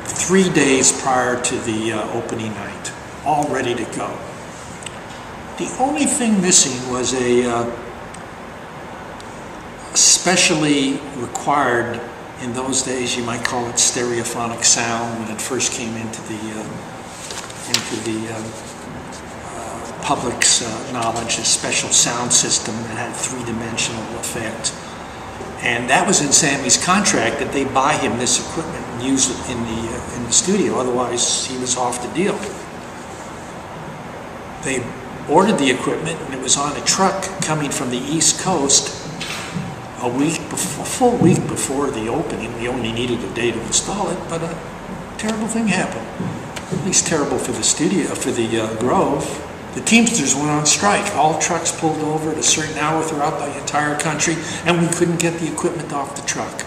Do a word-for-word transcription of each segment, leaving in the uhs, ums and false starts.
three days prior to the uh, opening night, all ready to go. The only thing missing was a uh, specially required, in those days you might call it stereophonic sound, when it first came into the uh, into the uh, uh, public's uh, knowledge, a special sound system that had three-dimensional effect. And that was in Sammy's contract, that they buy him this equipment and use it in the uh, in the studio. Otherwise, he was off the deal. They ordered the equipment, and it was on a truck coming from the East Coast a week before, a full week before the opening. We only needed a day to install it, but a terrible thing happened. At least terrible for the studio, for the uh, Grove. The Teamsters went on strike. All trucks pulled over at a certain hour throughout the entire country, and we couldn't get the equipment off the truck.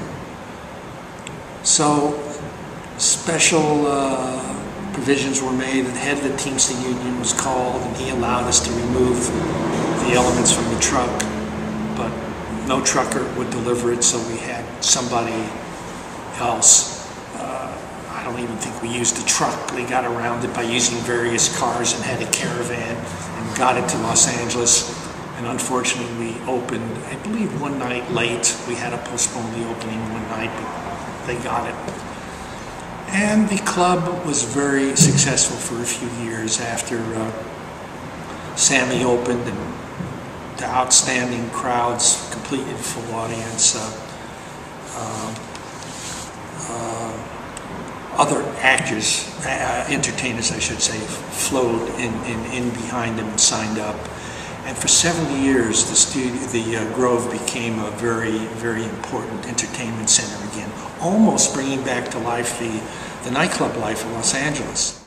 So special uh, provisions were made, and the head of the Teamster Union was called, and he allowed us to remove the elements from the truck, but no trucker would deliver it, so we had somebody else. I don't even think we used a truck. We got around it by using various cars and had a caravan and got it to Los Angeles. And unfortunately, we opened, I believe, one night late. We had to postpone the opening one night, but they got it. And the club was very successful for a few years after uh, Sammy opened, and the outstanding crowds, completely full audience. Uh, uh, uh, Other actors, uh, entertainers I should say, flowed in, in, in behind them and signed up. And for several years, the, studio, the uh, Grove became a very, very important entertainment center again, almost bringing back to life the, the nightclub life of Los Angeles.